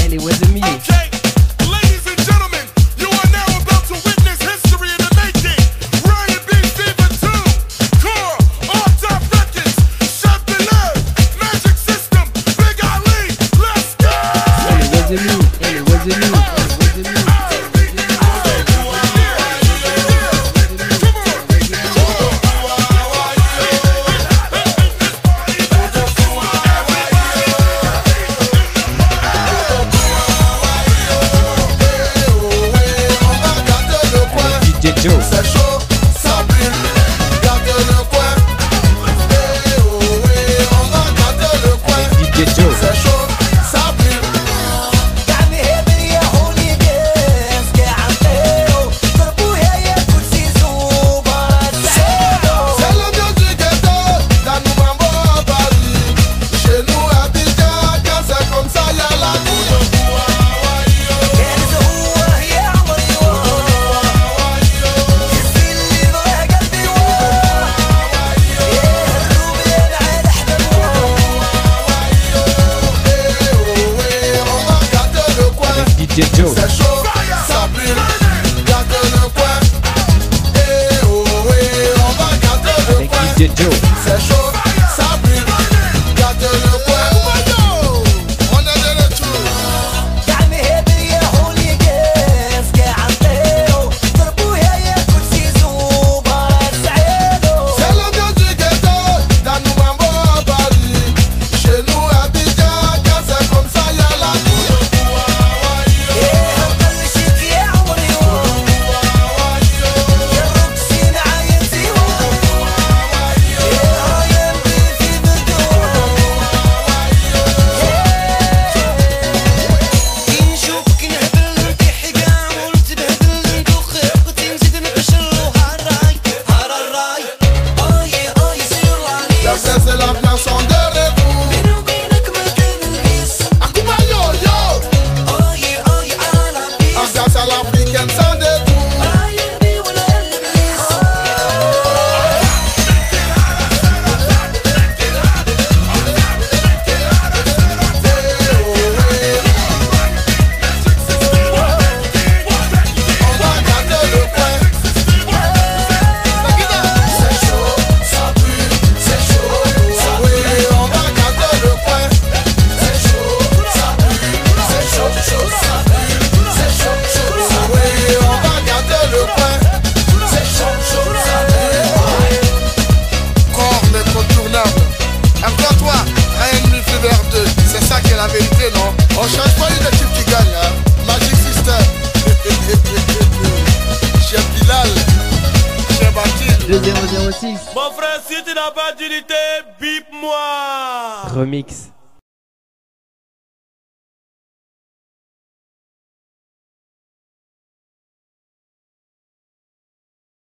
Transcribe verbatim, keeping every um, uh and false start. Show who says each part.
Speaker 1: Elle est was me.
Speaker 2: Okay, ladies and gentlemen, you are now about to witness history in the making. Ryan B. Fever two, Core, All-Top Records, Chef Bilal, Magic System, Big Ali, let's go!
Speaker 1: Elle est was me. Elle est was me. Elle est was me.
Speaker 3: C'est chaud, ça brûle, garde le coin. Eh oh oui, on va garder le coin. C'est chaud, ça brûle. C'est l'ambiance du ghetto, dans nous Mambo à Paris. Chez nous à Abidjan, quand c'est comme ça, y'a la vie. C'est chaud, ça brûle, garde le coin. Eh oh oui, on va garder le coin. C'est chaud, ça brûle, garde le coin. On est de retour. C'est l'ambiance du ghetto, dans nous Mambo à Paris. Chez nous à Abidjan, quand c'est comme ça, y'a la vie. C'est l'ambiance en de retour. Akuma yo yo. Ambiance à l'africaine sans détour. On va garder le coin. C'est chaud, ça brûle, c'est chaud. Oui, on va garder le coin. C'est chaud, ça brûle, c'est chaud, chaud, ça brûle, c'est chaud, chaud. Oui, on va garder le coin. C'est chaud, chaud, ça brûle. Corps l'incontournable. Accrois-toi, Ryan B. Fever deux. C'est ça qui est la vérité, non? On change pas une équipe qui gagne, hein. Magic System. Chef Bilal. Chef Akil.
Speaker 1: deux zéro zéro six.
Speaker 2: Mon frère, si tu n'as pas d'unité, bip-moi!
Speaker 1: Remix.